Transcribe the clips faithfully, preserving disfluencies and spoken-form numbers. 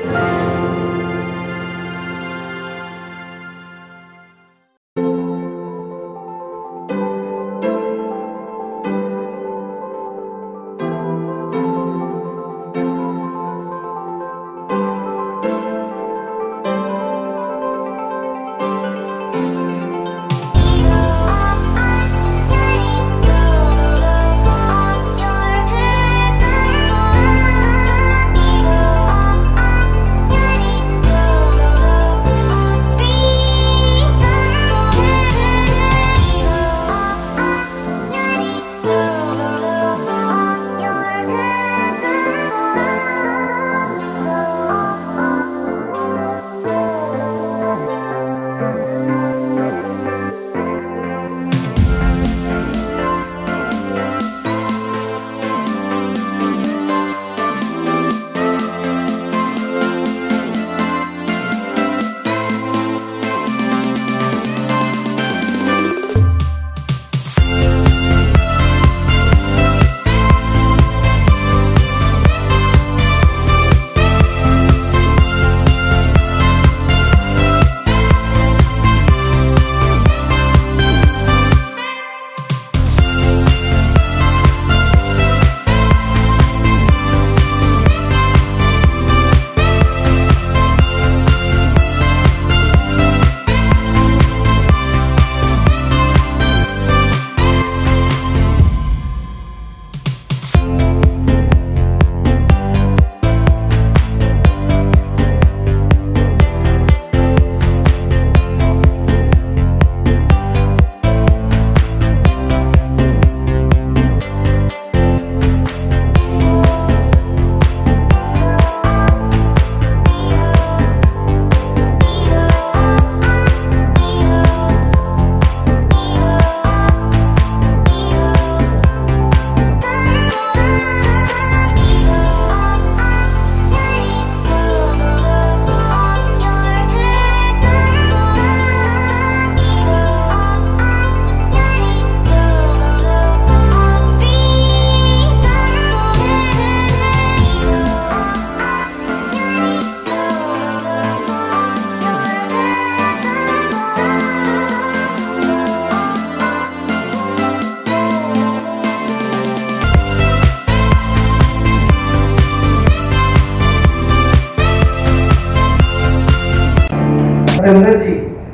सत्येंद्र जी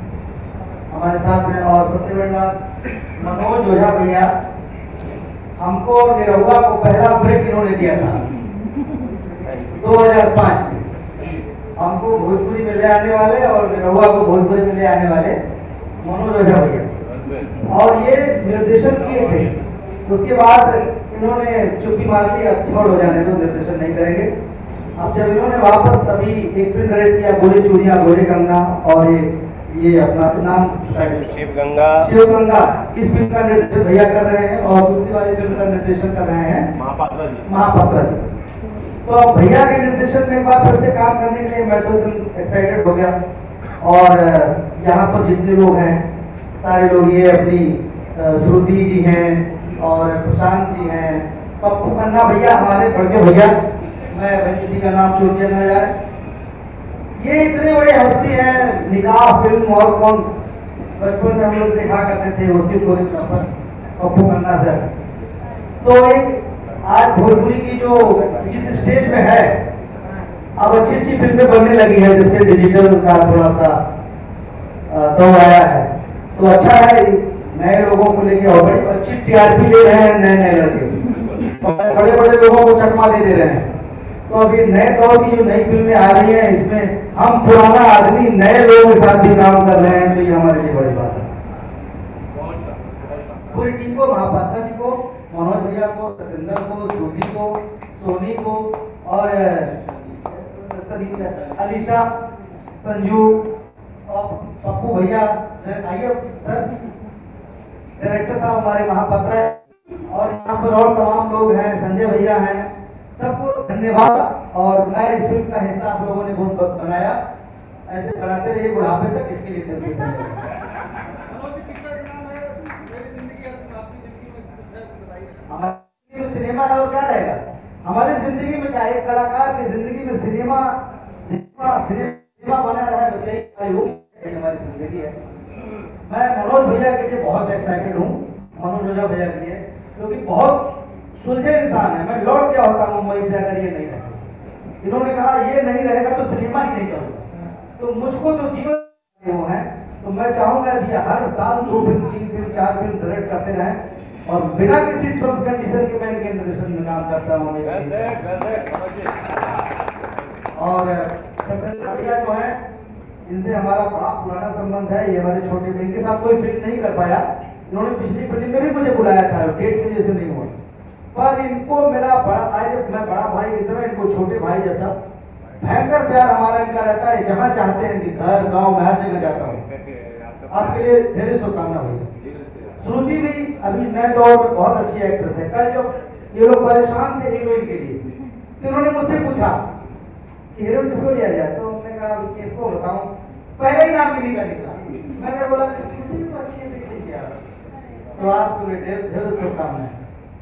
हमारे साथ में, और सबसे बड़ी बात मनोज ओझा भैया, हमको निरहुआ को पहला ब्रेक इन्होंने दिया था दो हज़ार पाँच में। हमको भोजपुरी में ले आने वाले और निरहुआ को भोजपुरी में ले आने वाले मनोज ओझा भैया, और ये निर्देशन किए थे। उसके बाद इन्होंने चुप्पी मार ली, अब छोड़ हो जाने तो निर्देशन नहीं करेंगे। अब जब इन्होंने वापस अभी एक फिल्म डायरेक्ट किया, गोरे चूड़ियां गोरे कंगना, और ये ये अपना नाम शिव गंगा शिव गंगा इस फिल्म का निर्देशन भैया कर रहे हैं, और दूसरी वाली फिल्म का निर्देशन कर रहे हैं महापात्रा जी महापात्रा जी। तो अब भैया के निर्देशन में एक बार फिर से काम करने के लिए मैं तो एकदम एक्साइटेड हो गया। और यहाँ पर जितने लोग हैं सारे लोग, ये अपनी श्रुति जी हैं और प्रशांत जी हैं, पप्पू खन्ना भैया हमारे बड़के भैया, मैं किसी का नाम चुन के ना जाए, ये इतने बड़े हस्ती हैं। निकाह फिल्म और कौन बचपन में हम लोग देखा करते थे, उसके कोरियोग्राफर पप्पू खन्ना सर। तो एक आज भोजपुरी की जो जिस स्टेज में है, अब अच्छी अच्छी फिल्में बनने लगी है, जैसे डिजिटल का थोड़ा सा दौर आया है, तो अच्छा है नए लोगों को लेके, और बड़ी अच्छी टीआरपी ले रहे हैं नए नए लड़के, बड़े बड़े लोगों को चकमा दे दे रहे हैं। तो अभी नए दौर की जो नई फिल्में आ रही हैं, इसमें हम पुराना आदमी नए लोगों के साथ भी काम कर रहे हैं, तो ये हमारे लिए बड़ी बात है। पूरी टीम को, महापात्रा जी को, मनोज भैया को, सत्येंद्र को, श्रुति को, सोनी को, और अलीशा, संजू और पप्पू भैया, आइए सर, डायरेक्टर साहब हमारे महापात्रा, और यहाँ पर और तमाम लोग हैं, संजय भैया हैं, सबको धन्यवाद। और मैं इस फिल्म का हिस्सा आप लोगों ने बहुत बनाया, ऐसे बनाते रहिए बुढ़ापे तक, इसके लिए दिल से धन्यवाद। हमारी सिनेमा है और क्या रहेगा, हमारी जिंदगी में क्या, एक कलाकार की जिंदगी में सिनेमा सिनेमा सिनेमा बना रहा है, बस यही हमारी जिंदगी है। मैं मनोज भैया के लिए बहुत एक्साइटेड हूँ, मनोज ओझा भैया के लिए, क्योंकि बहुत सुलझे इंसान है। मैं लौट गया होता मुंबई से अगर ये नहीं रहते। इन्होंने कहा ये नहीं रहेगा तो सिनेमा ही नहीं करूँगा, तो मुझको तो जीवन वो है, तो मैं चाहूँगा भैया हर साल दो फिल्म, तीन फिल्म, चार फिल्म डायरेक्ट करते रहें और बिना किसी टर्म्स कंडीशन के मैं इनके निर्देशन में काम करता हूँ। और सत्येंद्र भैया जो है, इनसे हमारा बड़ा पुराना संबंध है। ये हमारे छोटे बहन के साथ कोई फिल्म नहीं कर पाया, इन्होंने पिछली फिल्म में भी मुझे बुलाया था, डेट की वजह से नहीं हुआ, पर इनको मेरा बड़ा, आज मैं बड़ा भाई की तरह इनको छोटे भाई जैसा भयंकर प्यार हमारा इनका रहता है। जहाँ चाहते हैं कि घर गांव में हर जगह जाता हूँ। आपके लिए ढेर शुभकामना भैया। श्रुति भी अभी नए दौर में बहुत अच्छी एक्ट्रेस है। कल जब ये लोग परेशान थे हीरोइन के लिए, तो इन्होंने मुझसे पूछा कि हीरोइन किसको लिया जाए, तो उन्होंने कहा किसको बताऊं, पहले ही नाम किन्हीं का निकला। मैंने बोला श्रुति भी तो अच्छी है, देख लीजिए आप। तो आपके लिए ढेर ढेर शुभकामनाएं।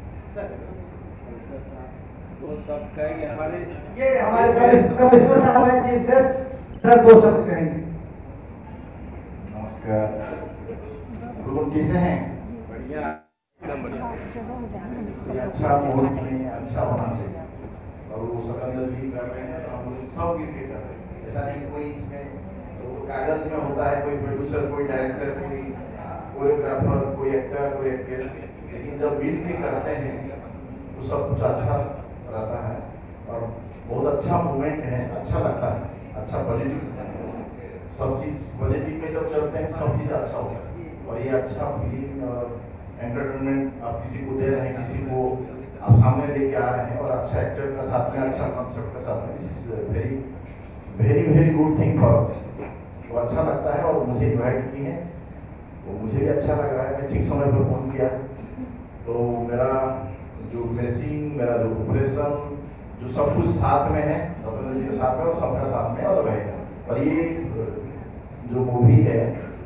हमारे ये हमारे कमिश्नर साहब हैं, चीफ गेस्ट सर, दो शब्द कहेंगे। नमस्कार, लोग कैसे हैं? बढ़िया, एकदम बढ़िया। अच्छा मुहूर्त में अच्छा होना चाहिए और वो सकंदर भी कर रहे हैं, हम लोग सब मिल के कर रहे हैं। ऐसा नहीं कोई इसमें तो कागज में होता है, कोई प्रोड्यूसर, कोई डायरेक्टर, कोई कोरियोग्राफर, कोई एक्टर, कोई एक्ट्रेस, लेकिन जब मिल के करते हैं तो सब कुछ अच्छा रहता है और बहुत अच्छा मूवमेंट है, अच्छा लगता है, अच्छा पॉजिटिव, सब चीज़ पॉजिटिव में जब चलते हैं सब चीज़ अच्छा होता है। और ये अच्छा फीलिंग और एंटरटेनमेंट आप किसी को दे रहे हैं, किसी को आप सामने लेके आ रहे हैं और अच्छा एक्टर का साथ में, अच्छा कॉन्सेप्ट का साथ में, this is very very very good thing for us. तो अच्छा लगता है और मुझे इन्वाइट किए हैं तो मुझे भी अच्छा लग रहा है। मैं ठीक समय पर पहुंच गया, तो मेरा जो ब्लेसिंग, मेरा जो ऑपरेशन, जो सब कुछ साथ में है, रतन जी के साथ में और सबका साथ में और रहेगा। और ये जो मूवी है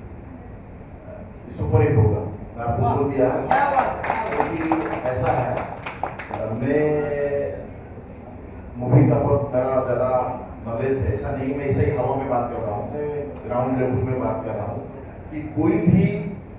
सुपर हिट होगा, मैं आपको बोल दिया, क्योंकि ऐसा है, मैं मूवी का पर मेरा ज़्यादा नॉलेज है, ऐसा नहीं मैं ऐसे ही हवा में बात कर रहा हूँ, मैं ग्राउंड लेवल में बात कर रहा हूँ कि कोई भी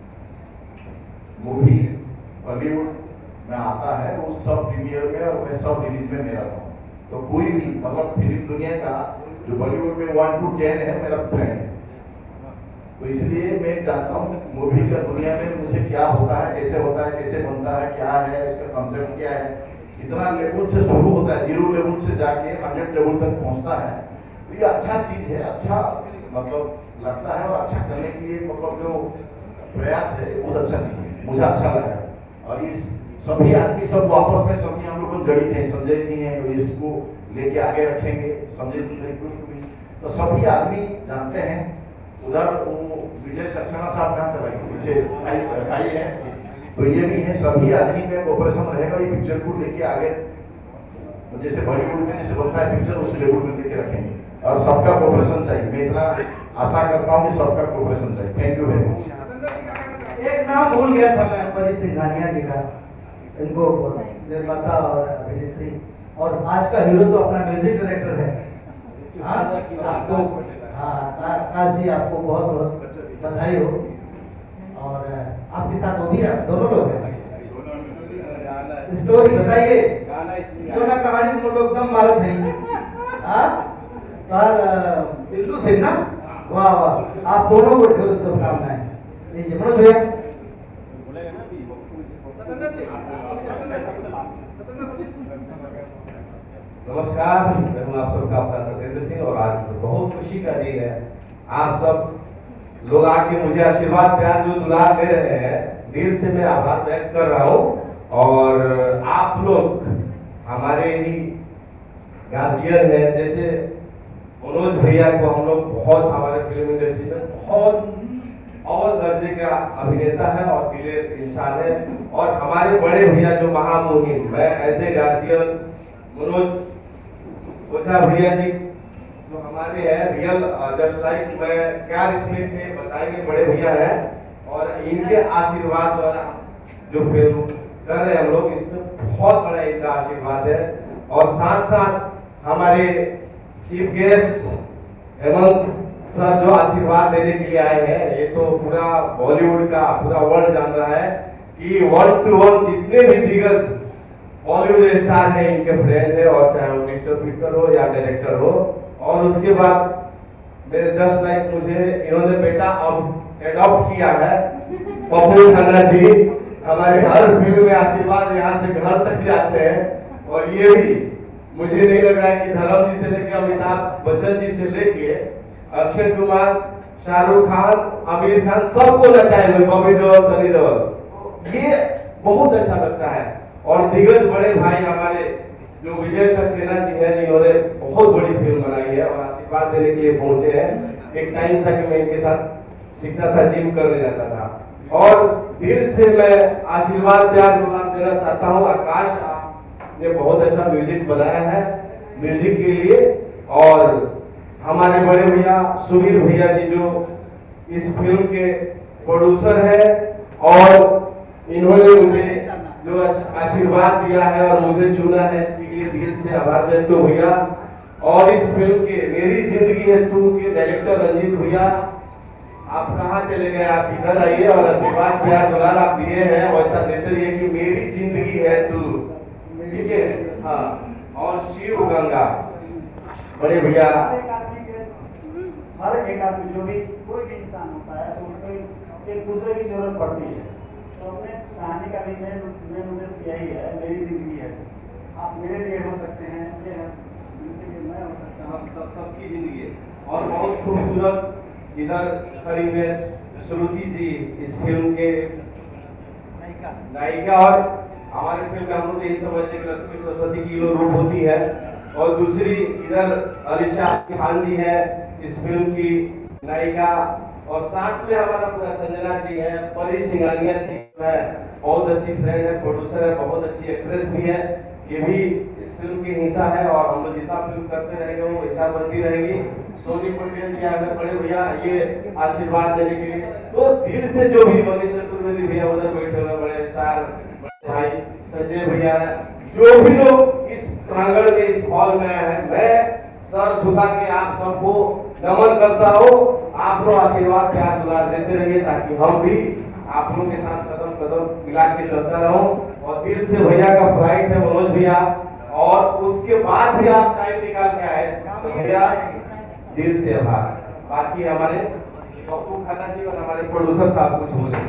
मूवी बॉलीवुड में आता है तो सब प्रीमियर में और मैं सब रिलीज में मेरा रहता हूँ। तो कोई भी मतलब फिल्म दुनिया का जो बॉलीवुड में वन टू टेन है मेरा फ्रेंड है, तो इसलिए मैं जानता हूँ मूवी का दुनिया में मुझे क्या होता है, कैसे होता है, कैसे बनता है, क्या है इसका कंसेप्ट, क्या है। इतना लेवल से शुरू होता है, जीरो लेवल से जाके हंड्रेड लेवल तक पहुँचता है, तो ये अच्छा चीज़ है, अच्छा मतलब लगता है और अच्छा करने के लिए मतलब जो प्रयास है बहुत अच्छा चीज़ है, मुझे अच्छा लगा है। और इस सभी आदमी सब आपस में सभी हम लोग जड़ित हैं, संजय जी हैं जो इसको लेके आगे रखेंगे, संजय जी भी, तो सभी आदमी जानते हैं। उधर वो विजय सक्सेना साहब कहाँ चला गए, पीछे भाई है, तो ये भी है, सभी आदमी में कोऑपरेशन रहेगा, ये पिक्चर को लेके आगे जैसे बॉलीवुड में जैसे बनता है पिक्चर उस लेवल में लेके रखेंगे और सबका कोऑपरेशन चाहिए। मैं इतना आशा करता हूँ कि सबका कोऑपरेशन चाहिए। Thank you very much. एक नाम भूल गया था मैं, परी सिंघानिया जी का, इनको निर्माता और अभिनेत्री और आज का हीरो तो अपना म्यूजिक डायरेक्टर है। हाँ आपको, हाँ आकाश जी आपको बहुत बहुत बधाई हो। और आपके साथ वो भी है, दोनों लोग हैं। स्टोरी बताइए, क्यों ना कहानी में लोग दम मारत हैं। हाँ और बिल्लू सिंह ना, वाह वाह, आप दोनों को ढेर शुभकामनाएं। लीजिए मनोज भैया। नमस्कार, मैं हूं आप सबका अपना सत्येंद्र सिंह और आज बहुत खुशी का दिन है। आप सब लोग आके मुझे आशीर्वाद, प्यार जो दुलार दे रहे हैं, दिल से मैं आभार व्यक्त कर रहा हूं। और आप लोग हमारे ही गार्जियन हैं, जैसे मनोज भैया को हम लोग बहुत, हमारे फिल्म इंडस्ट्री में बहुत अव्वल दर्जे का अभिनेता है और दिलेर इंसान है। और हमारे बड़े भैया जो महामुहिम, मैं ऐसे गार्जियन मनोज ओझा भैया जी जो हमारे हैं रियल, जस्ट लाइक मैं क्या स्मिथ में बताएंगे, बड़े भैया है और इनके आशीर्वाद द्वारा जो फिल्म कर रहे हैं हम लोग, इसमें बहुत बड़ा इनका आशीर्वाद है। और साथ साथ हमारे चीफ गेस्ट हेमंत सर जो आशीर्वाद देने के लिए आए हैं, ये तो पूरा बॉलीवुड का पूरा वर्ल्ड जान रहा है कि वन टू वन जितने भी दिग्गज बॉलीवुड स्टार हैं इनके फ्रेंड है, और चाहे वो डिस्ट्रीब्यूटर हो या डायरेक्टर हो। और उसके बाद मेरे जस्ट लाइक मुझे इन्होंने बेटा अब एडॉप्ट किया है, पप्पू खन्ना जी हमारे हर फिल्म में आशीर्वाद यहाँ से घर तक जाते हैं। और ये भी मुझे नहीं लग रहा है कि धर्म जी से लेके अमिताभ बच्चन जी से लेके अक्षय कुमार, शाहरुख खान, आमिर खान सबको नचाए हुए, बॉबी देओल, सनी देओल, ये बहुत अच्छा लगता है। और दिग्गज बड़े भाई हमारे जो विजय सक्सेना जी हैं, जिन्होंने बहुत बड़ी फिल्म बनाई है और आशीर्वाद देने के लिए पहुंचे हैं। एक टाइम था कि मैं इनके साथ सीखता था, जिम करने जाता था। और दिल से मैं आशीर्वाद प्यार देना चाहता हूँ। आकाश आपने बहुत अच्छा म्यूजिक बनाया है, म्यूजिक के लिए। और हमारे बड़े भैया सुधीर भैया जी जो इस फिल्म के प्रोड्यूसर है, और इन्होंने मुझे जो आशीर्वाद दिया है और मुझे चुना है, इसके लिए दिल से आभार व्यक्त हो भैया। और इस फिल्म के मेरी जिंदगी है तू के डायरेक्टर रंजीत भैया, आप कहाँ चले गए? आप इधर आइए और आशीर्वाद प्यार दुलार आप दिए हैं, वैसा देते रहिए कि मेरी जिंदगी है तू, ठीक है? हाँ। और शिव गंगा बड़े भैया, हर एक आदमी जो भी कोई भी इंसान होता है तो उसको एक दूसरे की जरूरत पड़ती है। तो अपने कहानी का भी मेन मेन उद्देश्य यही है, मेरी जिंदगी है, आप मेरे लिए हो सकते हैं, ये है मैं हो सकता हूँ, सब सबकी जिंदगी है। और बहुत खूबसूरत इधर खड़ी हुई श्रुति जी इस फिल्म के नायिका। और हमारे फिल्म में हम लोग यही समझते हैं कि लक्ष्मी सरस्वती की रूप होती है। और दूसरी इधर अलीशा खान जी है इस फिल्म की नायिका। और साथ में हमारा पूरा संजना जी है, परी सिंघानिया जी है, बहुत अच्छी फ्रेंड है, प्रोड्यूसर है, बहुत अच्छी एक्ट्रेस भी है, ये भी इस फिल्म की हिस्सा है। और हम लोग जितना फिल्म करते रहेंगे वो हिस्सा बनती रहेगी। सोनी पटेल जी आगे बड़े भैया ये आशीर्वाद देने के लिए, तो दिल से जो भी मनीष चतुर्वेदी भैया उधर बैठे हुए बड़े स्टार भाई संजय भैया है, जो भी लोग इस प्रांगण में इस हॉल में आए हैं, मैं सर झुका के आप सबको नमन करता हूँ। आप लोग आशीर्वाद प्यार दुलार देते रहिए ताकि हम भी आप लोगों के साथ कदम कदम मिला के चलता रहूं। और दिल से भैया का फ्लाइट है मनोज भैया, और उसके बाद भी आप टाइम निकाल के आए तो भैया दिल से आभार। बाकी हमारे पप्पू खन्ना जी और हमारे प्रोड्यूसर साहब कुछ बोले।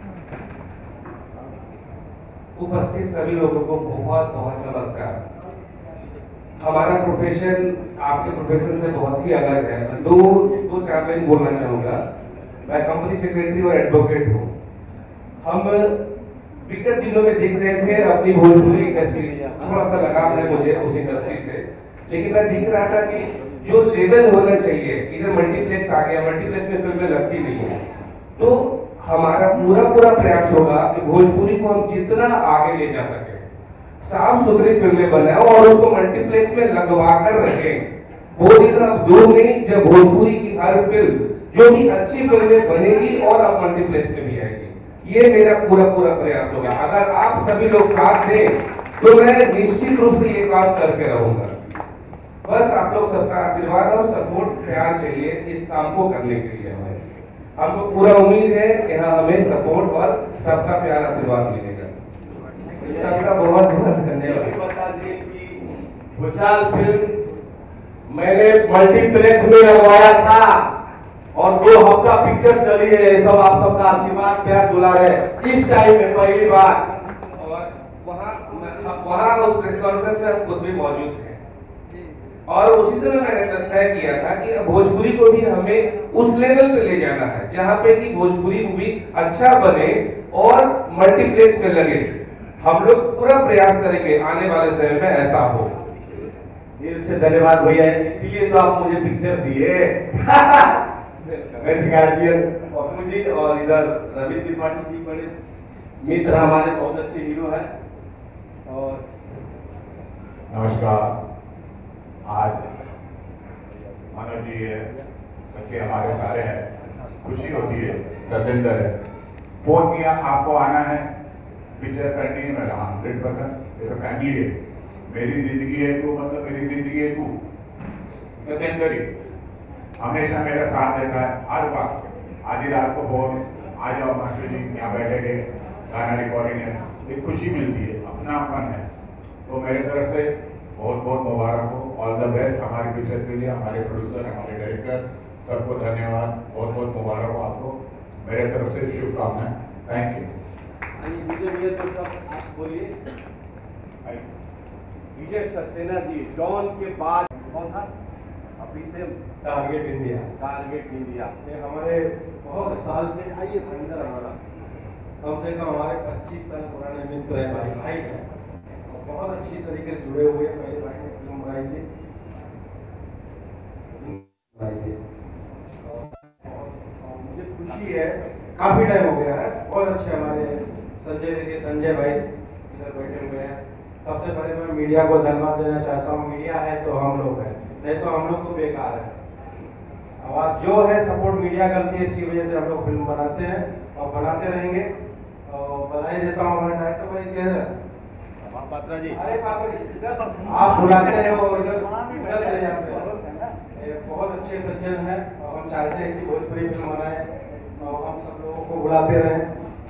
उपस्थित सभी लोगों को बहुत बहुत नमस्कार। हमारा प्रोफेशन आपके प्रोफेशन से बहुत ही अलग है। मैं दो दो चार लाइन बोलना चाहूँगा। मैं कंपनी सेक्रेटरी और एडवोकेट हूँ। हम विगत दिनों में देख रहे थे अपनी भोजपुरी इंडस्ट्री, थोड़ा सा लगाव है मुझे उस इंडस्ट्री से, लेकिन मैं देख रहा था कि जो लेवल होना चाहिए, इधर मल्टीप्लेक्स आ गया, मल्टीप्लेक्स में फिल्में लगती नहीं है, तो हमारा पूरा पूरा प्रयास होगा कि भोजपुरी को हम जितना आगे ले जा सके, साफ सुथरी फिल्में बनाए और उसको मल्टीप्लेक्स में लगवा कर रखें। वो दिन अब दूर नहीं जब भोजपुरी की हर फिल्म जो भी अच्छी फिल्में बनेगी और अब मल्टीप्लेक्स में भी आएगी। ये मेरा पूरा पूरा प्रयास होगा। अगर आप सभी लोग साथ दें तो मैं निश्चित रूप से ये काम करके रहूंगा। बस आप लोग सबका आशीर्वाद और सपोर्ट प्यार चाहिए इस काम को करने के लिए। हमें हमको पूरा उम्मीद है कि हाँ हमें सपोर्ट और सबका प्यार आशीर्वाद मिलेगा। सबका बहुत बहुत धन्यवाद। बता दें कि भूचाल फिल्म मैंने मल्टीप्लेक्स में लगवाया था और दो हफ्ता पिक्चर चली है। सब आप सबका आशीर्वाद प्यार दुलार है इस टाइम में पहली बार। और वहाँ वहाँ उस प्रेस कॉन्फ्रेंस में हम खुद भी मौजूद थे और उसी समय मैंने तय किया था कि भोजपुरी को भी हमें उस लेवल पे ले जाना है जहाँ पे कि भोजपुरी मूवी अच्छा बने और मल्टीप्लेक्स में लगे। हम लोग पूरा प्रयास करेंगे आने वाले समय में ऐसा हो। दिल से धन्यवाद भैया, इसीलिए तो आप मुझे पिक्चर दिए। मेरे गार्जियन पप्पू जी और इधर रवि त्रिपाठी जी बड़े मित्र हमारे बहुत अच्छे हीरो हैं। और नमस्कार। आज मनोज जी है, बच्चे हमारे सारे हैं, खुशी होती है, सतेंद्र है, फोन किया आपको आना है पिक्चर करनी है। मैं रहा हंड्रेड परसेंट, ये तो फैमिली है, मेरी जिंदगी है तू, मतलब मेरी जिंदगी है तू, सत्येंद्र जी हमेशा मेरा साथ देता है हर वक्त। आधी रात को फोन आ जाओ मास्टर जी यहाँ बैठे के गाना रिकॉर्डिंग है, एक खुशी मिलती है, अपनापन है। तो मेरे तरफ से बहुत बहुत मुबारक हो, ऑल द बेस्ट हमारे पिक्चर के लिए, हमारे प्रोड्यूसर, हमारे डायरेक्टर सबको धन्यवाद, बहुत बहुत मुबारक हो आपको, मेरे तरफ से शुभकामनाएं। Thank you. विजय तो सब आप बोलिए। विजय सक्सेना जी डॉन के बाद कौन था अभी से टारगेट इंडिया। टारगेट इंडिया ये हमारे बहुत साल से आइए अंदर हमारा कम से कम हमारे पच्चीस साल पुराने मित्र हैं, भाई भाई हैं, और बहुत अच्छी तरीके से जुड़े हुए हैं। पहले भाई ने फिल्म बनाई थी बनाई थी और मुझे खुशी है, काफ़ी टाइम हो गया है। बहुत अच्छे हमारे संजय देखिए, संजय भाई इधर बैठे हुए हैं। सबसे पहले मैं मीडिया को धन्यवाद देना चाहता हूँ। मीडिया है तो हम लोग हैं, नहीं तो हम लोग तो बेकार हैं। आवाज़ जो है सपोर्ट मीडिया करती है, इसी वजह से हम लोग फिल्म बनाते हैं और बनाते रहेंगे। और बधाई देता हूँ हमारे डायरेक्टर भाई के पात्रा जी। अरे पात्रा जी आप बुलाते हैं वो इधर इधर चले जाते हैं। ये बहुत अच्छे सज्जन हैं और हम चाहते हैं इसी भोजपुरी फिल्म बनाएं और हम सब लोगों को बुलाते रहें।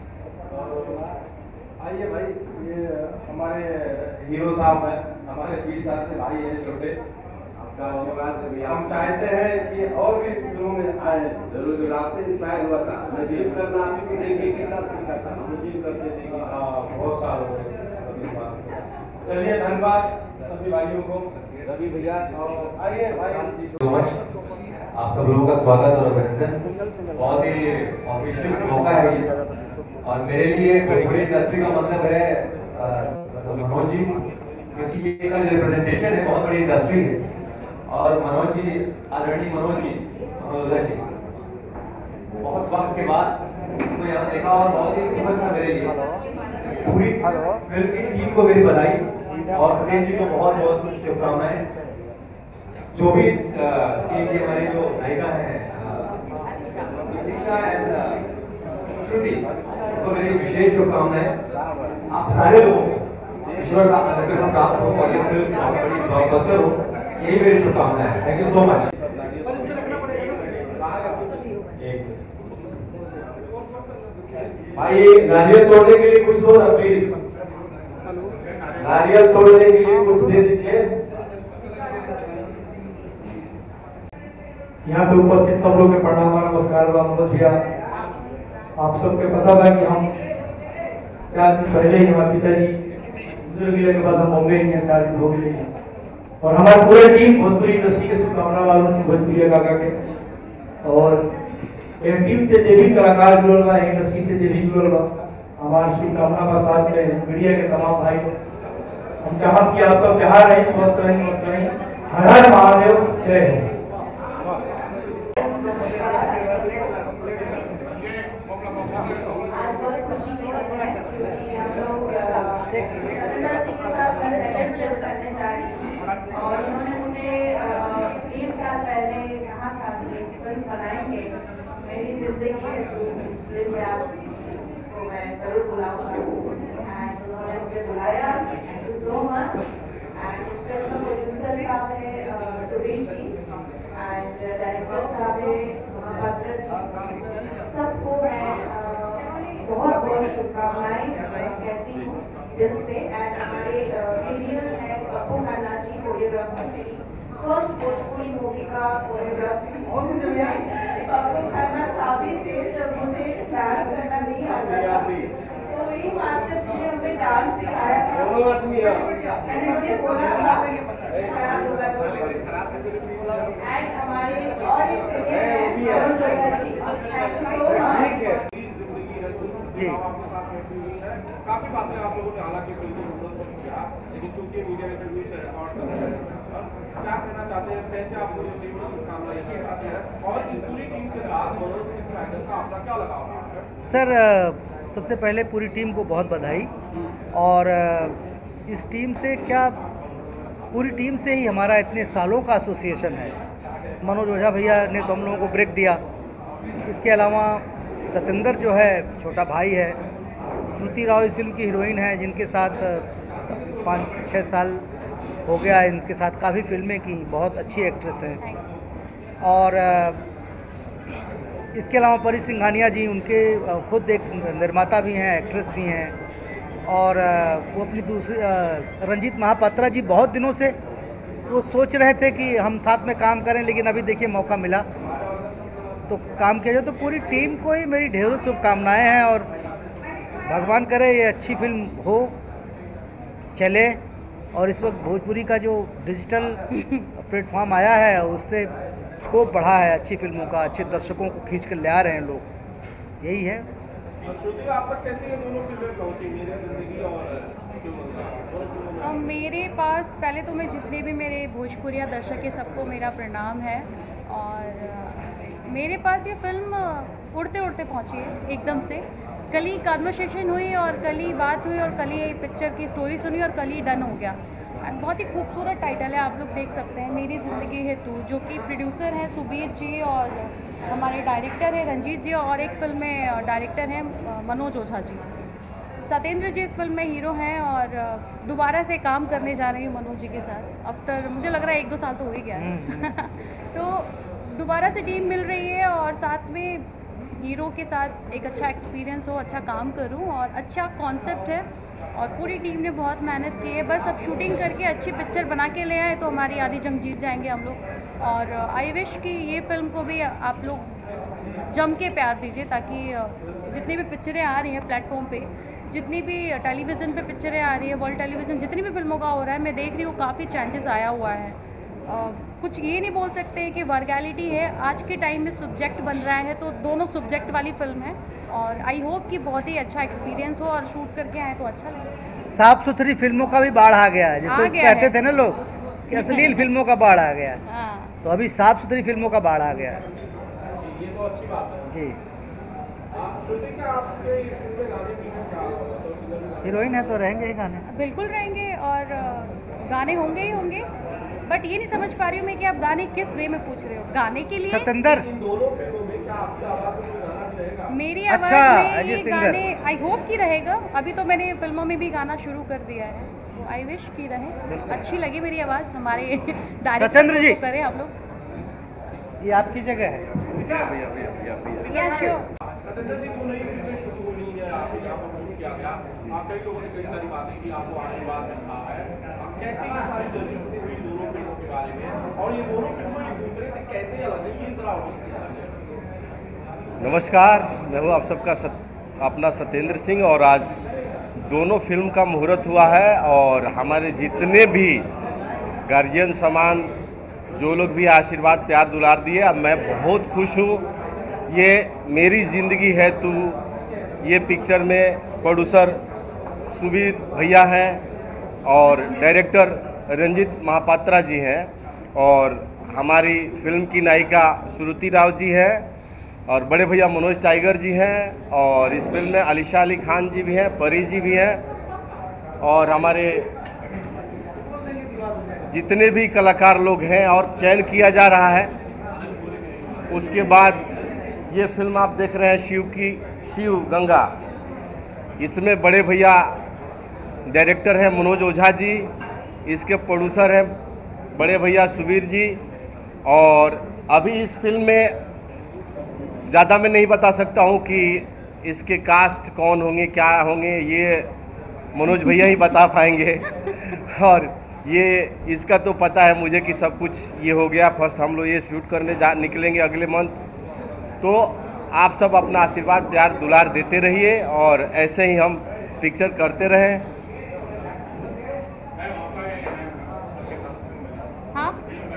आइए भाई, ये हमारे हीरो साहब हैं, हमारे बीस साल से भाई हैं छोटे। हम चाहते हैं कि और भी फिल्मों में आए। जरूर जरूर आपसे इंस्पायर हुआ था, मैं जिम करना आप भी देखे के साथ सीखा था, हम जिम करते थे। हाँ बहुत साल हो गए। चलिए धन्यवाद सभी भाइयों को। रवि भैया आइए भाई। सो मच आप सब लोगों का स्वागत और अभिनंदन। बहुत ही ऑफिशियल मौका है ये, और मेरे लिए भोजपुरी इंडस्ट्री का मतलब है मनोज जी, क्योंकि ये एक रिप्रेजेंटेशन है, बहुत बड़ी इंडस्ट्री है। और मनोज जी, आदरणीय मनोज जी, मनोज जी बहुत वक्त के बाद तो यहाँ देखा और बहुत ही सुखद था मेरे लिए। इस पूरी फिल्म की टीम को मेरी बधाई और सत्येंद्र जी को बहुत बहुत शुभकामनाएं। जो भी इस टीम की हमारी जो नायिका है अलीशा एंड श्रुति, तो मेरी विशेष शुभकामनाएं। आप सारे लोगों को ईश्वर का अनुग्रह प्राप्त हो और ये फिल्म बहुत बड़ी ब्लॉकबस्टर हो, यही मेरी शुभकामनाएं है। Thank you so much. भाई नारियल तोड़ने के लिए कुछ दो ना प्लीज, नारियल तोड़ने के लिए कुछ दे दीजिए। यहाँ पे उपस्थित सब लोग के प्रणाम और नमस्कार। मनोज भैया, आप सबके पता है कि हम चार दिन पहले ही हमारे पिताजी बुजुर्ग गिले के बाद हम बॉम्बे गए, चार दिन हो गए। और हमारी पूरी टीम भोजपुरी इंडस्ट्री के शुभकामना वालों से भोजपुरी काका के, और एक टीम से जो भी कलाकार जुड़ल बा, इंडस्ट्री से जो भी जुड़ल बा, हमारी शुभकामना का साथ में मीडिया के तमाम भाई। हम चाहब कि आप सब जहाँ रहें, स्वस्थ रहें, मस्त रहें। हर हर महादेव, जय हो। आज बहुत खुशी की बात है क्योंकि हम लोग सत्येंद्र जी के साथ मैं सेकंड फिल्म करने जा रही हूँ, और इन्होंने मुझे डेढ़ साल पहले कहा था कि फिल्म बनाएंगे, मेरी जिंदगी है तो इस फिल्म में आपको मैं ज़रूर बुलाऊंगा। एंड उन्होंने मुझे बुलाया, thank you so much. And इस फिल्म का प्रोड्यूसर साहब है सुरेश जी, एंड डायरेक्टर साहब है महापात्र जी। सबको मैं बहुत बहुत शुभकामनाएं कहती हूँ दिल से। एंड हमारे सीनियर है पप्पू खन्ना जी, कोरियोग्राफर, मेरी फर्स्ट भोजपुरी मूवी का कोरियोग्राफी पप्पू खन्ना साबित थे जब मुझे डांस करना नहीं आता था, तो वही मास्टर जी ने हमें डांस सिखाया था। मैंने उन्हें बोला था खड़ा दूंगा तो। एंड हमारे और एक सीनियर है Manoj ji, thank you so much ji. काफी बातें आप लोगों ने हालांकि फिल्म में किया, लेकिन चूंकि मीडिया इंटरव्यू से रिकॉर्ड कर रहे हैं, क्या कहना चाहते हैं, कैसे आप पूरी टीम को शुभकामनाएं देना चाहते हैं, और इस पूरी टीम के साथ मनोज सिंह राइडर का आपका क्या लगाव है? सर, सबसे पहले पूरी टीम को बहुत बधाई। और इस टीम से क्या, पूरी टीम से ही हमारा इतने सालों का एसोसिएशन है। मनोज ओझा भैया ने तो हम लोगों को ब्रेक दिया, इसके अलावा सत्येंद्र जो है छोटा भाई है, श्रुति राव इस फिल्म की हीरोइन है जिनके साथ पाँच छः साल हो गया, इनके साथ काफ़ी फिल्में की, बहुत अच्छी एक्ट्रेस हैं। और इसके अलावा परी सिंघानिया जी, उनके खुद एक निर्माता भी हैं, एक्ट्रेस भी हैं। और वो अपनी दूसरी रंजीत महापात्रा जी, बहुत दिनों से वो सोच रहे थे कि हम साथ में काम करें, लेकिन अभी देखिए मौका मिला तो काम किया जाए। तो पूरी टीम को ही मेरी ढेरों शुभकामनाएँ हैं और भगवान करे ये अच्छी फिल्म हो, चले। और इस वक्त भोजपुरी का जो डिजिटल प्लेटफॉर्म आया है उससे स्कोप बढ़ा है अच्छी फिल्मों का, अच्छे दर्शकों को खींच कर ले आ रहे हैं लोग, यही है। श्रुति, आप पर कैसे ये दोनों फिल्में पहुंची, मेरी जिंदगी और मेरे पास पहले तो मैं जितने भी मेरे भोजपुरिया दर्शक है सबको मेरा प्रणाम है। और मेरे पास ये फिल्म उड़ते उड़ते पहुंची है एकदम से। कल ही कन्वर्सेशन हुई और कल ही बात हुई और कल ही पिक्चर की स्टोरी सुनी और कल ही डन हो गया। एंड बहुत ही खूबसूरत टाइटल है, आप लोग देख सकते हैं, मेरी ज़िंदगी है तू, जो कि प्रोड्यूसर हैं सुबीर जी और हमारे डायरेक्टर हैं रंजीत जी, और एक फिल्म में डायरेक्टर हैं मनोज ओझा जी। सत्येंद्र जी इस फिल्म में हीरो हैं और दोबारा से काम करने जा रही हूँ मनोज जी के साथ। आफ्टर मुझे लग रहा है एक दो साल तो हो ही गया है तो दोबारा से टीम मिल रही है और साथ में हीरो के साथ एक अच्छा एक्सपीरियंस हो, अच्छा काम करूं और अच्छा कॉन्सेप्ट है और पूरी टीम ने बहुत मेहनत की है। बस अब शूटिंग करके अच्छी पिक्चर बना के ले आए तो हमारी आधी जंग जीत जाएंगे हम लोग। और आई विश कि ये फिल्म को भी आप लोग जम के प्यार दीजिए, ताकि जितनी भी पिक्चरें आ रही हैं प्लेटफॉर्म पे, जितनी भी टेलीविज़न पे पिक्चरें आ रही है, वर्ल्ड टेलीविज़न जितनी भी फिल्मों का हो रहा है, मैं देख रही हूँ काफ़ी चेंजेस आया हुआ है। Uh, कुछ ये नहीं बोल सकते कि वर्गैलिटी है, आज के टाइम में सब्जेक्ट बन रहा है, तो दोनों सब्जेक्ट वाली फिल्म है और आई होप कि बहुत ही अच्छा एक्सपीरियंस हो और शूट करके आए तो अच्छा लगे। साफ सुथरी फिल्मों का भी बाढ़ आ गया है, जिसे कहते थे ना लोग कि अश्लील फिल्मों का बाढ़ आ गया है। हाँ। तो अभी साफ सुथरी फिल्मों का बाढ़ आ गया है। ये तो अच्छी बात है जी। श्रुति, क्या आपके फिल्म में गाने की क्या हीरोइन है तो रहेंगे ही गाने, बिल्कुल रहेंगे और गाने होंगे ही होंगे। बट ये नहीं समझ पा रही हूँ मैं कि आप गाने किस वे में पूछ रहे हो, गाने के लिए सतेंद्र इन दोनों फिल्मों में क्या आपकी आवाज में कोई गाना भी रहेगा? मेरी अच्छा, आवाज़ में ये सिंगर। गाने आई होप कि रहेगा। अभी तो मैंने फिल्मों में भी गाना शुरू कर दिया है, तो आई विश की रहे, अच्छी लगी मेरी आवाज़, हमारे डायरेक्टर जी को करें हम लोग। ये आपकी जगह है। या श्योर। सत्येंद्र जी, दो नई फिल्में शुरू हुई है, आप यहाँ पर शुरू किया गया, आप कई लोगों ने कई सारी बातें की, आपको आशीर्वाद मिल रहा है, कैसे ये सारी जर्नी शुरू हुई दोनों फिल्मों के बारे में, और ये दोनों फिल्में एक दूसरे से कैसे अलग है, ये जरा नमस्कार, मैं हूँ आप सबका सत, अपना सत्येंद्र सिंह और आज दोनों फिल्म का मुहूर्त हुआ है और हमारे जितने भी गार्जियन समान जो लोग भी आशीर्वाद प्यार दुलार दिए, अब मैं बहुत खुश हूँ। ये मेरी ज़िंदगी है तू, ये पिक्चर में प्रोड्यूसर सुबीर भैया हैं और डायरेक्टर रंजीत महापात्रा जी हैं और हमारी फिल्म की नायिका श्रुति राव जी है और बड़े भैया मनोज टाइगर जी हैं और इस फिल्म में अलीशा अली खान जी भी हैं, परी जी भी हैं और हमारे जितने भी कलाकार लोग हैं और चयन किया जा रहा है। उसके बाद ये फिल्म आप देख रहे हैं शिव की शिव गंगा, इसमें बड़े भैया डायरेक्टर हैं मनोज ओझा जी, इसके प्रोड्यूसर हैं बड़े भैया सुबीर जी और अभी इस फिल्म में ज़्यादा मैं नहीं बता सकता हूँ कि इसके कास्ट कौन होंगे क्या होंगे, ये मनोज भैया ही बता पाएंगे और ये इसका तो पता है मुझे कि सब कुछ ये हो गया। फर्स्ट हम लोग ये शूट करने जा निकलेंगे अगले मंथ, तो आप सब अपना आशीर्वाद प्यार दुलार देते रहिए और ऐसे ही हम पिक्चर करते रहें। हाँ,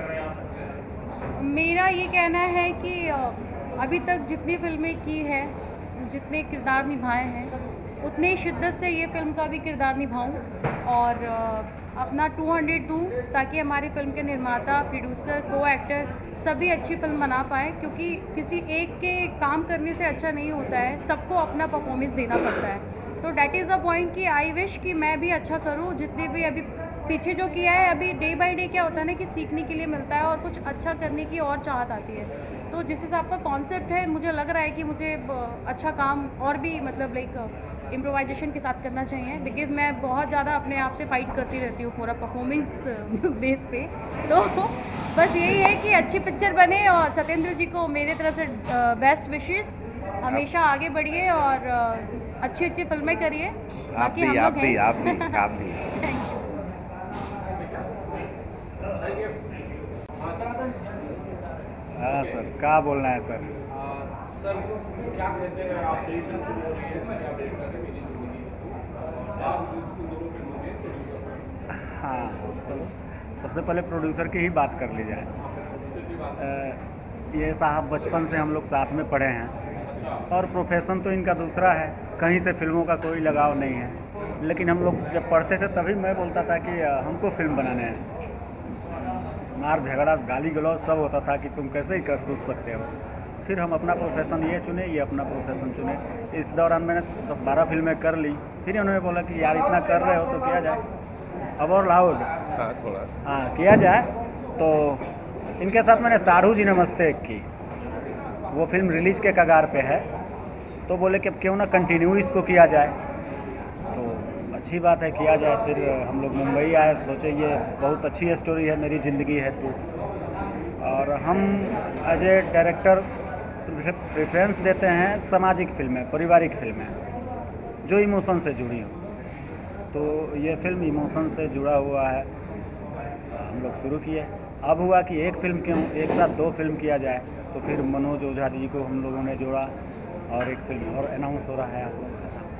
मेरा ये कहना है कि अभी तक जितनी फिल्में की है, जितने किरदार निभाए हैं, उतने शिद्दत से ये फिल्म का भी किरदार निभाऊं और अपना टू हंड्रेड दूँ ताकि हमारी फिल्म के निर्माता, प्रोड्यूसर, को एक्टर सभी अच्छी फिल्म बना पाएँ, क्योंकि किसी एक के काम करने से अच्छा नहीं होता है, सबको अपना परफॉर्मेंस देना पड़ता है। तो डैट इज़ अ पॉइंट कि आई विश कि मैं भी अच्छा करूँ। जितने भी अभी पीछे जो किया है, अभी डे बाय डे क्या होता है ना कि सीखने के लिए मिलता है और कुछ अच्छा करने की और चाहत आती है। तो जिस हिसाब का कॉन्सेप्ट है, मुझे लग रहा है कि मुझे अच्छा काम और भी मतलब लाइक इम्प्रोवाइजेशन के साथ करना चाहिए, बिकॉज मैं बहुत ज़्यादा अपने आप से फाइट करती रहती हूँ फॉर अ परफॉर्मेंस बेस पे। तो बस यही है कि अच्छी पिक्चर बने और सत्येंद्र जी को मेरे तरफ से बेस्ट विशेस, हमेशा आगे बढ़िए और अच्छी अच्छी फिल्में करिए। बाकी हम लोग हैं। आप भी आप भी थैंक यू। हाँ सर, क्या बोलना है सर? सर क्या कहते हैं आप, नई फिल्म शुरू हो रही है, क्या डायरेक्टर है मेरी जिंदगी, आप इन दोनों फिल्मों में प्रोड्यूसर? हाँ, तो सबसे पहले प्रोड्यूसर की ही बात कर ली जाए। ये साहब बचपन से हम लोग साथ में पढ़े हैं और प्रोफेशन तो इनका दूसरा है, कहीं से फिल्मों का कोई लगाव नहीं है। लेकिन हम लोग जब पढ़ते थे तभी मैं बोलता था कि हमको फिल्म बनाने हैं। मार झगड़ा गाली गलौज सब होता था कि तुम कैसे ही कर सोच सकते हो। फिर हम अपना प्रोफेशन ये चुने, ये अपना प्रोफेशन चुने। इस दौरान मैंने दस बारह फिल्में कर ली। फिर उन्होंने बोला कि यार इतना कर रहे हो तो किया जाए। अब और लाउड हाँ थोड़ा हाँ किया जाए। तो इनके साथ मैंने साढ़ू जी नमस्ते की, वो फिल्म रिलीज के कगार पे है, तो बोले कि अब क्यों ना कंटिन्यू इसको किया जाए। तो अच्छी बात है, किया जाए। फिर हम लोग मुंबई आए, सोचे ये बहुत अच्छी स्टोरी है मेरी ज़िंदगी है तो, और हम एज ए डायरेक्टर प्रेफरेंस देते हैं सामाजिक फिल्में, पारिवारिक फिल्में जो इमोशन से जुड़ी हो। तो ये फिल्म इमोशन से जुड़ा हुआ है, हम लोग शुरू किए। अब हुआ कि एक फिल्म क्यों, एक साथ दो फिल्म किया जाए, तो फिर मनोज ओझा जी को हम लोगों ने जोड़ा और एक फिल्म और अनाउंस हो रहा है आप लोगों के साथ।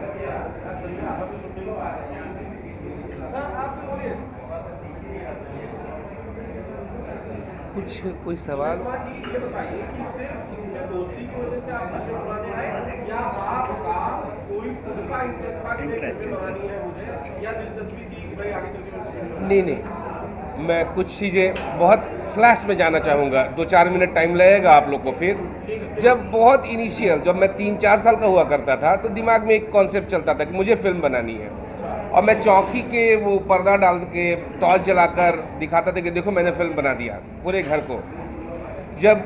कुछ कोई सवाल? ये बताइए कि सिर्फ इनसे दोस्ती की वजह से आप फिल्में बनाने आए या आपका कोई खुद का इंटरेस्ट था कि इंटरेस्ट फिल्म बनानी है मुझे, या दिलचस्पी थी कि भाई आगे चल के मेरे को फिल्म बनानी है? नहीं नहीं, मैं कुछ चीज़ें बहुत फ्लैश में जाना चाहूँगा, दो चार मिनट टाइम लगेगा आप लोग को। फिर जब बहुत इनिशियल, जब मैं तीन चार साल का हुआ करता था तो दिमाग में एक कॉन्सेप्ट चलता था कि मुझे फिल्म बनानी है, और मैं चौकी के वो पर्दा डाल के टॉर्च जलाकर दिखाता था कि देखो मैंने फिल्म बना दिया पूरे घर को। जब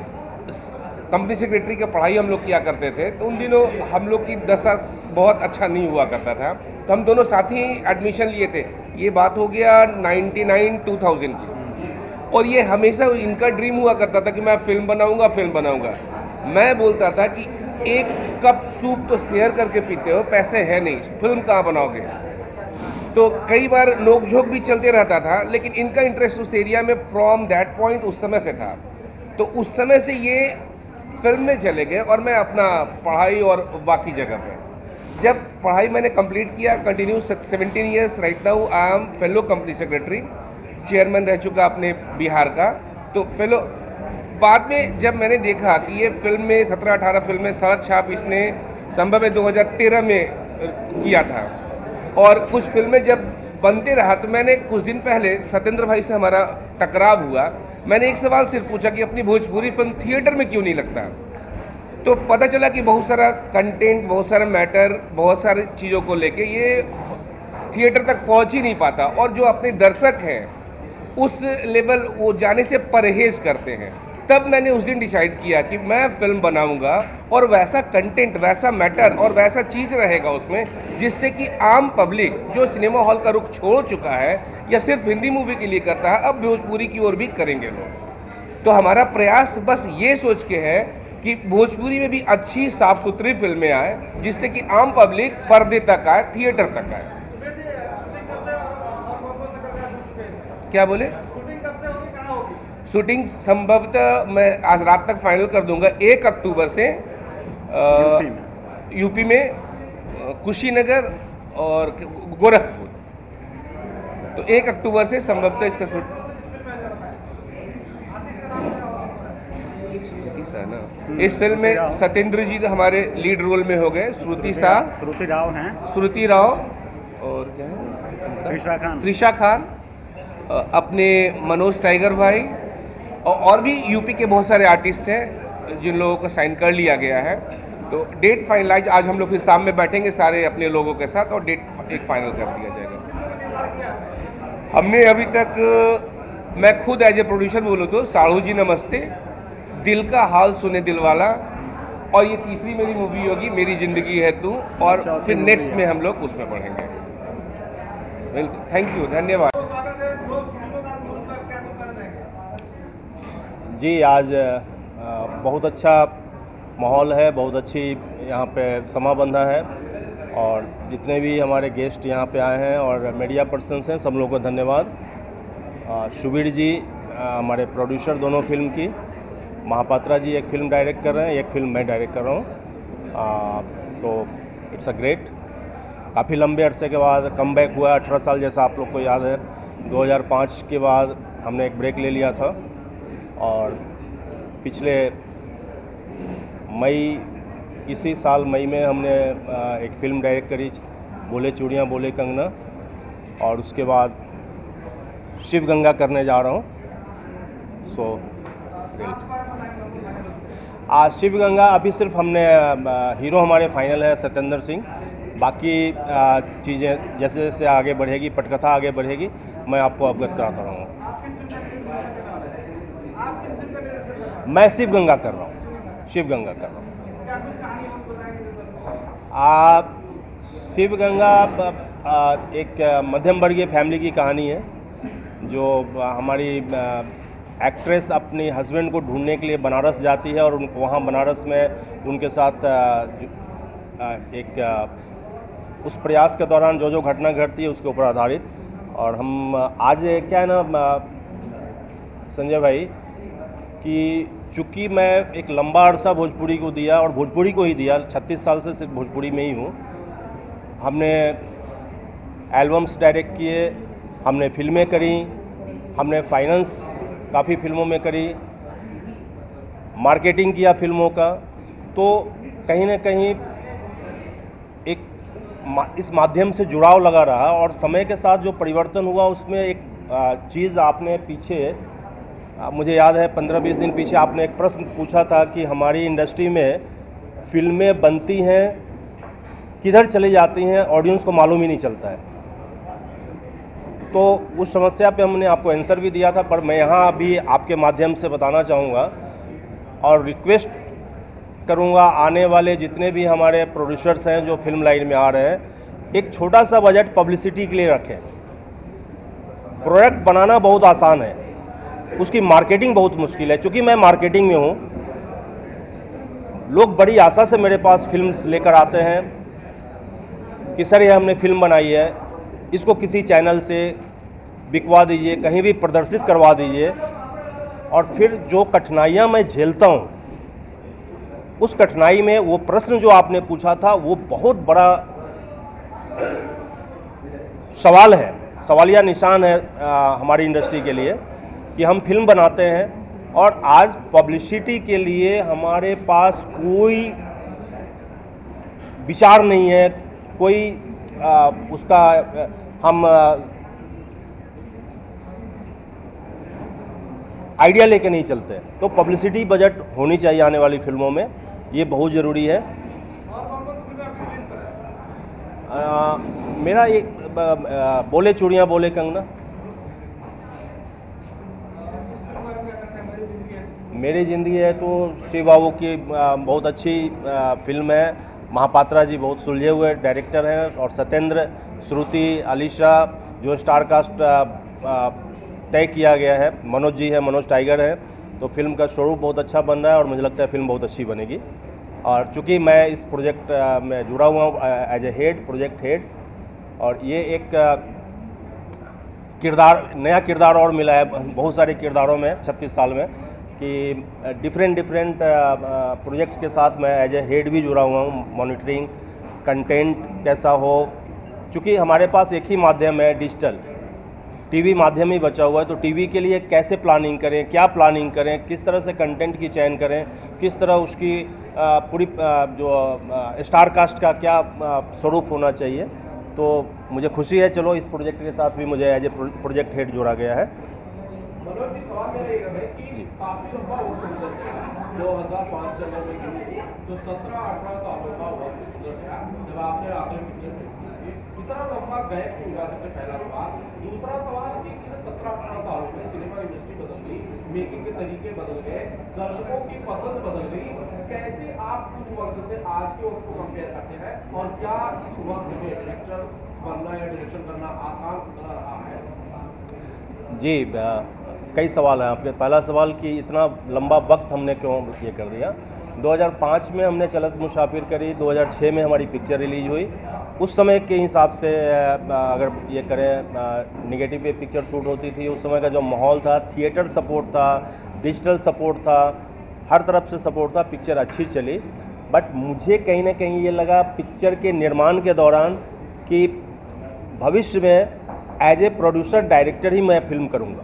कंपनी सेक्रेटरी की पढ़ाई हम लोग किया करते थे तो उन दिनों हम लोग की दशा बहुत अच्छा नहीं हुआ करता था, तो हम दोनों साथ ही एडमिशन लिए थे। ये बात हो गया नाइन्टी नाइन टू थाउजेंड की, और ये हमेशा इनका ड्रीम हुआ करता था कि मैं फिल्म बनाऊंगा फिल्म बनाऊंगा। मैं बोलता था कि एक कप सूप तो शेयर करके पीते हो, पैसे है नहीं, फिल्म कहाँ बनाओगे। तो कई बार नोक झोंक भी चलते रहता था, लेकिन इनका इंटरेस्ट उस एरिया में फ्रॉम दैट पॉइंट उस समय से था। तो उस समय से ये फिल्म में चले गए और मैं अपना पढ़ाई और बाकी जगह पे। जब पढ़ाई मैंने कंप्लीट किया, continue seventeen years right now I am fellow company secretary, chairman रह चुका अपने बिहार का। तो फेलो बाद में जब मैंने देखा कि ये फिल्म में सत्रह अठारह फिल्में सड़क छाप इसने संभव है दो हज़ार तेरह में किया था, और कुछ फिल्में जब बनते रहा तो मैंने कुछ दिन पहले सत्येंद्र भाई से हमारा टकराव हुआ। मैंने एक सवाल सिर्फ पूछा कि अपनी भोजपुरी फिल्म थिएटर में क्यों नहीं लगता। तो पता चला कि बहुत सारा कंटेंट, बहुत सारा मैटर, बहुत सारी चीज़ों को लेके ये थिएटर तक पहुंच ही नहीं पाता, और जो अपने दर्शक हैं उस लेवल वो जाने से परहेज करते हैं। तब मैंने उस दिन डिसाइड किया कि मैं फिल्म बनाऊंगा और वैसा कंटेंट, वैसा मैटर और वैसा चीज़ रहेगा उसमें जिससे कि आम पब्लिक जो सिनेमा हॉल का रुख छोड़ चुका है या सिर्फ हिंदी मूवी के लिए करता है, अब भोजपुरी की ओर भी करेंगे लोग। तो हमारा प्रयास बस ये सोच के है कि भोजपुरी में भी अच्छी साफ सुथरी फिल्में आए जिससे कि आम पब्लिक पर्दे तक आए, थिएटर तक आए। क्या बोले? शूटिंग संभवतः मैं आज रात तक फाइनल कर दूंगा। एक अक्टूबर से यूपी में कुशीनगर और गोरखपुर, तो एक अक्टूबर से संभवतः इसका शूट ना। इस फिल्म में सत्येंद्र जी हमारे लीड रोल में हो गए, श्रुति शाह, श्रुति राव हैं, श्रुति राव और क्या है त्रिशा खान, त्रिशा खान, अपने मनोज टाइगर भाई, और भी यूपी के बहुत सारे आर्टिस्ट हैं जिन लोगों को साइन कर लिया गया है। तो डेट फाइनलाइज आज हम लोग फिर शाम में बैठेंगे सारे अपने लोगों के साथ और डेट एक फाइनल कर दिया जाएगा। हमने अभी तक, मैं खुद एज ए प्रोड्यूसर बोलूँ तो साढ़ू जी नमस्ते, दिल का हाल सुने दिल वाला, और ये तीसरी मेरी मूवी होगी मेरी ज़िंदगी है तू, और फिर नेक्स्ट में हम लोग उसमें पढ़ेंगे। बिल्कुल, थैंक यू, धन्यवाद। जी, आज बहुत अच्छा माहौल है, बहुत अच्छी यहाँ पे समा बंधा है, और जितने भी हमारे गेस्ट यहाँ पे आए हैं और मीडिया पर्सन्स हैं, सब लोगों को धन्यवाद। शुबीर जी हमारे प्रोड्यूसर दोनों फिल्म की, महापात्रा जी एक फ़िल्म डायरेक्ट कर रहे हैं, एक फ़िल्म मैं डायरेक्ट कर रहा हूँ, तो इट्स अ ग्रेट। काफ़ी लंबे अरसे के बाद कम बैक हुआ, अठारह साल जैसा आप लोग को याद है। दो हज़ार पाँच के बाद हमने एक ब्रेक ले लिया था, और पिछले मई इसी साल मई में हमने एक फ़िल्म डायरेक्ट करी, बोले चूड़ियाँ बोले कंगना, और उसके बाद शिव गंगा करने जा रहा हूँ। सो आज शिव गंगा अभी सिर्फ हमने हीरो हमारे फाइनल है सत्येंद्र सिंह, बाकी चीज़ें जैसे जैसे आगे बढ़ेगी, पटकथा आगे बढ़ेगी, मैं आपको अवगत कराता रहूँगा। मैं शिव गंगा कर रहा हूँ, शिव गंगा कर रहा हूँ। आप शिव गंगा आ, एक मध्यम वर्गीय फैमिली की कहानी है, जो हमारी एक्ट्रेस अपनी हस्बैंड को ढूंढने के लिए बनारस जाती है, और उन वहाँ बनारस में उनके साथ आ, आ, एक आ, उस प्रयास के दौरान जो जो घटना घटती है उसके ऊपर आधारित। और हम आज क्या है ना संजय भाई, कि चूँकि मैं एक लंबा अरसा भोजपुरी को दिया, और भोजपुरी को ही दिया, छत्तीस साल से सिर्फ भोजपुरी में ही हूँ। हमने एल्बम्स डायरेक्ट किए, हमने फिल्में करी, हमने फाइनेंस काफ़ी फिल्मों में करी, मार्केटिंग किया फिल्मों का, तो कहीं ना कहीं एक इस माध्यम से जुड़ाव लगा रहा। और समय के साथ जो परिवर्तन हुआ उसमें एक चीज़ आपने पीछे, मुझे याद है पंद्रह बीस दिन पीछे आपने एक प्रश्न पूछा था कि हमारी इंडस्ट्री में फिल्में बनती हैं, किधर चली जाती हैं, ऑडियंस को मालूम ही नहीं चलता है। तो उस समस्या पे हमने आपको आंसर भी दिया था, पर मैं यहाँ अभी आपके माध्यम से बताना चाहूँगा और रिक्वेस्ट करूँगा आने वाले जितने भी हमारे प्रोड्यूसर्स हैं जो फिल्म लाइन में आ रहे हैं, एक छोटा सा बजट पब्लिसिटी के लिए रखें। प्रोडक्ट बनाना बहुत आसान है, उसकी मार्केटिंग बहुत मुश्किल है। क्योंकि मैं मार्केटिंग में हूँ, लोग बड़ी आशा से मेरे पास फिल्म लेकर आते हैं कि सर ये हमने फिल्म बनाई है, इसको किसी चैनल से बिकवा दीजिए, कहीं भी प्रदर्शित करवा दीजिए। और फिर जो कठिनाइयाँ मैं झेलता हूँ, उस कठिनाई में वो प्रश्न जो आपने पूछा था वो बहुत बड़ा सवाल है, सवालिया निशान है आ, हमारी इंडस्ट्री के लिए, कि हम फिल्म बनाते हैं और आज पब्लिसिटी के लिए हमारे पास कोई विचार नहीं है, कोई आ, उसका हम आइडिया लेके नहीं चलते। तो पब्लिसिटी बजट होनी चाहिए आने वाली फिल्मों में, ये बहुत ज़रूरी है। आ, मेरा एक बोले चूड़ियाँ बोले कंगना, मेरी ज़िंदगी है तो शिव बाबू की बहुत अच्छी फिल्म है। महापात्रा जी बहुत सुलझे हुए डायरेक्टर हैं, और सत्येंद्र, श्रुति, अलीशा जो स्टार कास्ट तय किया गया है, मनोज जी है, मनोज टाइगर है। तो फिल्म का स्वरूप बहुत अच्छा बन रहा है और मुझे लगता है फिल्म बहुत अच्छी बनेगी। और चूँकि मैं इस प्रोजेक्ट में जुड़ा हुआ हूँ as a head, project head, और ये एक किरदार, नया किरदार और मिला है बहुत सारे किरदारों में छत्तीस साल में, कि डिफरेंट डिफरेंट प्रोजेक्ट्स के साथ मैं एज ए हेड भी जुड़ा हुआ हूँ। मॉनिटरिंग, कंटेंट कैसा हो, चूँकि हमारे पास एक ही माध्यम है डिजिटल, टीवी माध्यम ही बचा हुआ है। तो टीवी के लिए कैसे प्लानिंग करें, क्या प्लानिंग करें, किस तरह से कंटेंट की चयन करें, किस तरह उसकी पूरी जो स्टार कास्ट का क्या स्वरूप होना चाहिए। तो मुझे खुशी है, चलो इस प्रोजेक्ट के साथ भी मुझे एज ए प्रोजेक्ट हेड जोड़ा गया है। मनोज जी, सवाल मेरा ये है कि काफी लंबा दो हज़ार पाँच से अगर मैं तो सत्रह अठारह सालों का वक्त गुजर गया जब आपने आखिरी पिक्चर देखी थी। इतना लंबा गैप क्यों हुआ? सबसे पहला सवाल। दूसरा सवाल कि इन सत्रह अठारह सालों में सिनेमा इंडस्ट्री बदल गई, मेकिंग के तरीके बदल गए, दर्शकों की पसंद बदल गई। कैसे आप उस वक्त से आज के वक्त को कंपेयर करते हैं, और क्या इस वक्त में डायरेक्टर बनना या डायरेक्शन करना आसान रहा है? जी, कई सवाल हैं आपके। पहला सवाल कि इतना लंबा वक्त हमने क्यों ये कर दिया। दो हज़ार पाँच में हमने चलत मुसाफिर करी, दो हज़ार छह में हमारी पिक्चर रिलीज हुई। उस समय के हिसाब से अगर ये करें, निगेटिव पे पिक्चर शूट होती थी। उस समय का जो माहौल था, थिएटर सपोर्ट था, डिजिटल सपोर्ट था, हर तरफ से सपोर्ट था, पिक्चर अच्छी चली। बट मुझे कहीं ना कहीं ये लगा पिक्चर के निर्माण के दौरान कि भविष्य में एज ए प्रोड्यूसर डायरेक्टर ही मैं फिल्म करूँगा।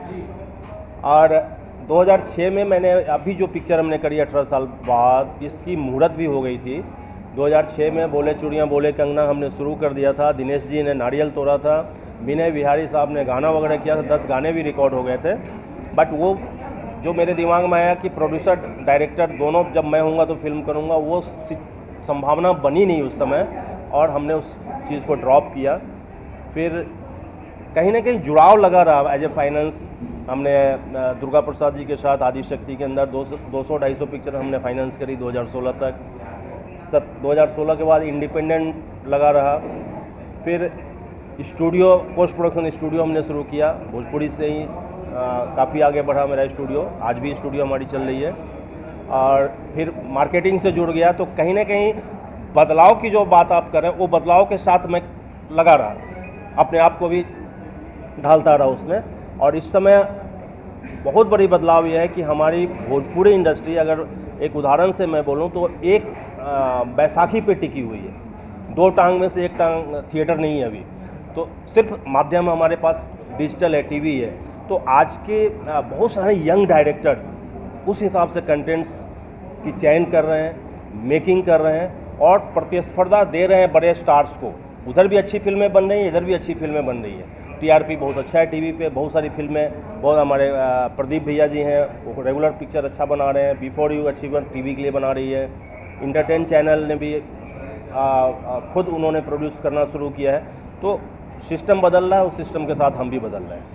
और दो हज़ार छह में मैंने अभी जो पिक्चर हमने करी अठारह साल बाद, इसकी मुहूर्त भी हो गई थी। दो हज़ार छह में बोले चूड़ियाँ बोले कंगना हमने शुरू कर दिया था। दिनेश जी ने नारियल तोड़ा था, विनय बिहारी साहब ने गाना वगैरह किया था, दस गाने भी रिकॉर्ड हो गए थे। बट वो जो मेरे दिमाग में आया कि प्रोड्यूसर डायरेक्टर दोनों जब मैं हूँगा तो फिल्म करूँगा, वो संभावना बनी नहीं उस समय, और हमने उस चीज़ को ड्रॉप किया। फिर कहीं ना कहीं जुड़ाव लगा रहा एज ए फाइनेंस। हमने दुर्गा प्रसाद जी के साथ आदि शक्ति के अंदर दो सौ दो सौ ढाई सौ पिक्चर हमने फाइनेंस करी दो हज़ार सोलह तक। तब दो हज़ार सोलह के बाद इंडिपेंडेंट लगा रहा। फिर स्टूडियो, पोस्ट प्रोडक्शन स्टूडियो हमने शुरू किया। भोजपुरी से ही काफ़ी आगे बढ़ा मेरा स्टूडियो, आज भी स्टूडियो हमारी चल रही है। और फिर मार्केटिंग से जुड़ गया। तो कहीं ना कहीं बदलाव की जो बात आप कर रहे हैं, वो बदलाव के साथ मैं लगा रहा, अपने आप को भी ढालता रहा उसमें। और इस समय बहुत बड़ी बदलाव यह है कि हमारी भोजपुरी इंडस्ट्री, अगर एक उदाहरण से मैं बोलूं तो एक बैसाखी पे टिकी हुई है। दो टांग में से एक टांग थिएटर नहीं है अभी, तो सिर्फ माध्यम हमारे पास डिजिटल है, टीवी है। तो आज के बहुत सारे यंग डायरेक्टर्स उस हिसाब से कंटेंट्स की चयन कर रहे हैं, मेकिंग कर रहे हैं और प्रतिस्पर्धा दे रहे हैं बड़े स्टार्स को। उधर भी अच्छी फिल्में बन रही हैं, इधर भी अच्छी फिल्में बन रही हैं। टीआरपी बहुत अच्छा है टीवी पे, बहुत सारी फिल्में, बहुत हमारे प्रदीप भैया जी हैं, वो रेगुलर पिक्चर अच्छा बना रहे हैं। बिफोर यू अच्छी बन टीवी के लिए बना रही है। इंटरटेन चैनल ने भी आ, आ, खुद उन्होंने प्रोड्यूस करना शुरू किया है। तो सिस्टम बदल रहा है, उस सिस्टम के साथ हम भी बदल रहे हैं।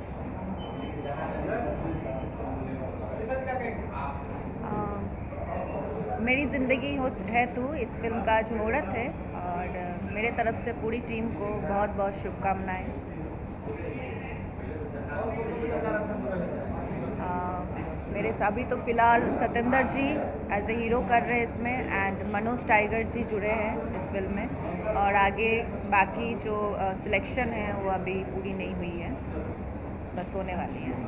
मेरी ज़िंदगी हो है तू, इस फिल्म का आज मुहूर्त है, और मेरे तरफ से पूरी टीम को बहुत बहुत शुभकामनाएं। मेरे से अभी तो फ़िलहाल Satendra ji as a hero कर रहे हैं इसमें, एंड मनोज टाइगर जी जुड़े हैं इस फिल्म में, और आगे बाकी जो सिलेक्शन है वो अभी पूरी नहीं हुई है, बस होने वाली है।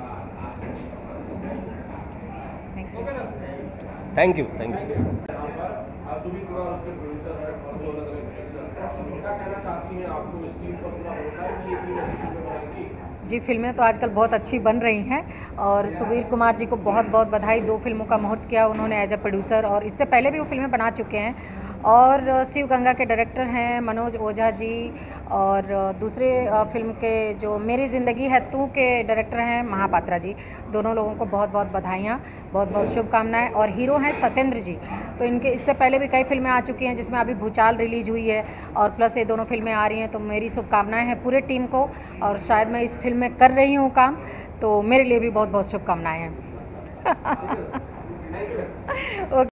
Thank you thank you thank you Subir Kumar उसके प्रोड्यूसर हैं और जो अलग अलग क्या कहना चाहती हैं? आपको इस टीम पर पूरा भरोसा है कि ये टीम अच्छी फिल्में बनाएगी? जी, फिल्में तो आजकल बहुत अच्छी बन रही हैं, और सुबीर कुमार जी को बहुत बहुत बधाई। दो फिल्मों का मुहूर्त किया उन्होंने एज ए प्रोड्यूसर, और इससे पहले भी वो फिल्में बना चुके हैं। और शिव गंगा के डायरेक्टर हैं मनोज ओझा जी, और दूसरे फिल्म के जो मेरी ज़िंदगी है तू के डायरेक्टर हैं महापात्रा जी। दोनों लोगों को बहुत बहुत बधाइयाँ, बहुत बहुत शुभकामनाएं। और हीरो हैं सतेंद्र जी, तो इनके इससे पहले भी कई फिल्में आ चुकी हैं, जिसमें अभी भूचाल रिलीज हुई है, और प्लस ये दोनों फिल्में आ रही हैं। तो मेरी शुभकामनाएं हैं पूरे टीम को, और शायद मैं इस फिल्म में कर रही हूँ काम, तो मेरे लिए भी बहुत बहुत शुभकामनाएं हैं।